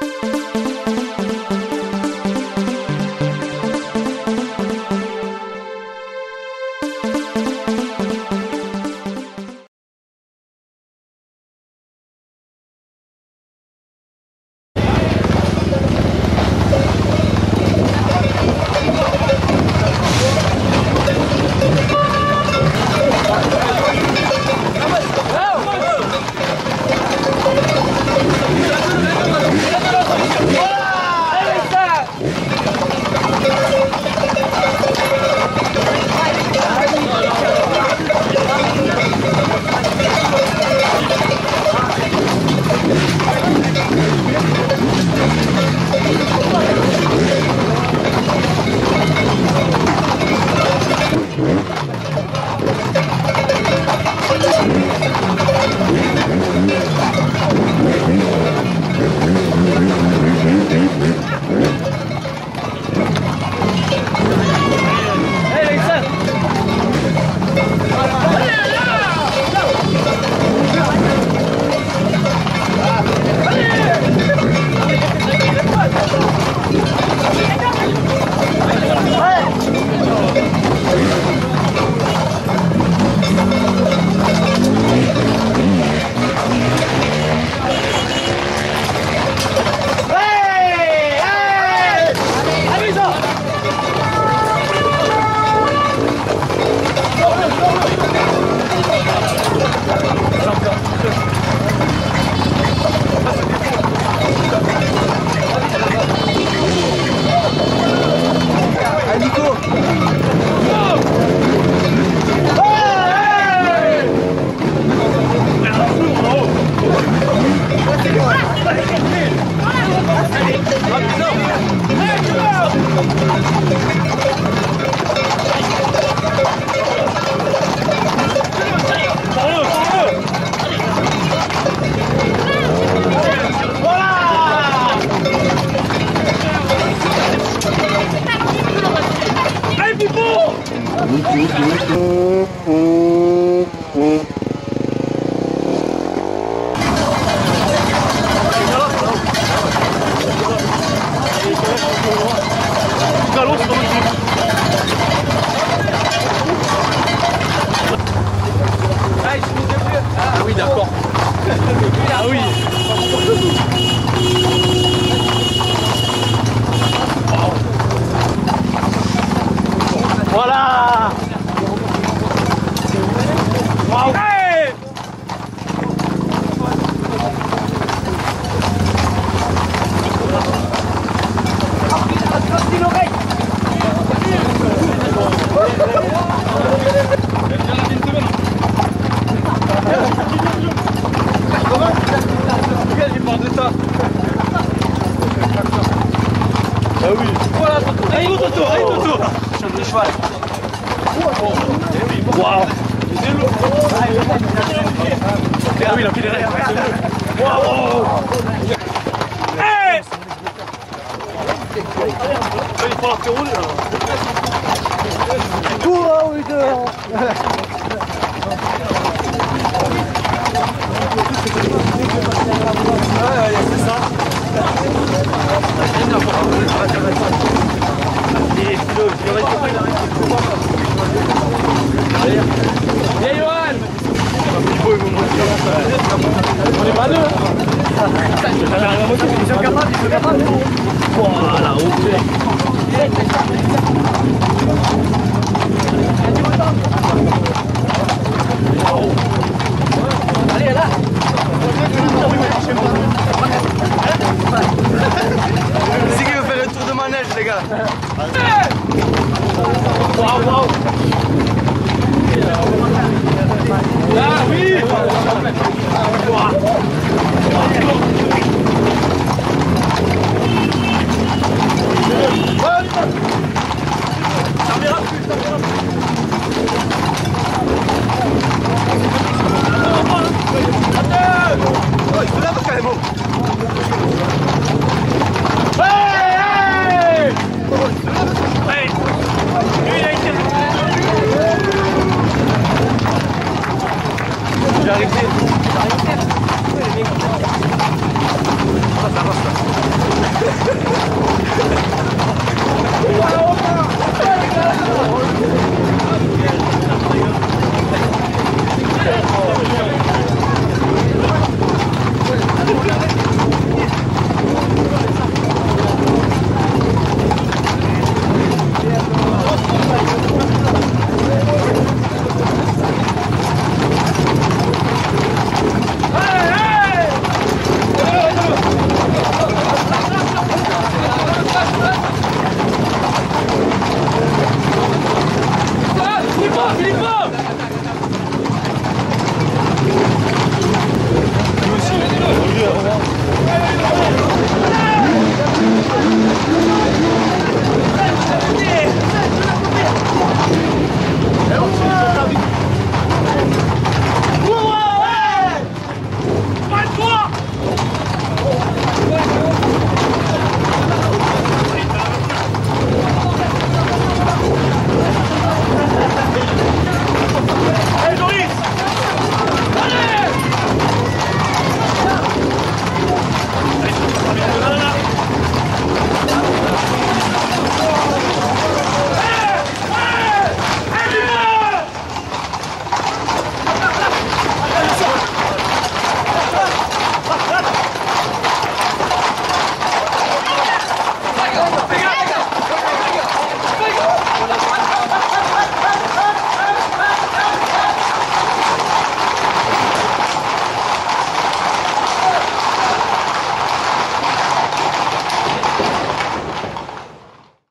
Ah oui, d'accord. Ah oui. Voilà. Wow. Hey. Ah oui. Voilà, allez Toto, allez Toto. Sur le cheval. Waouh. Ah oui, il a pris les rêves. Waouh. Hey. Il faut la faire rouler là. Cours, oui, dehors. C'est ça. Viens Johan. On est pas deux. Ils sont capables. Voilà, ok. Allez, là. C'est qui veut faire un tour de manège, les gars. Waouh, waouh. Ah oui. Ça verra plus, ça verra plus. Oh, il se lave carrément. Hey! Hey! Lui, il a été... J'ai arrêté.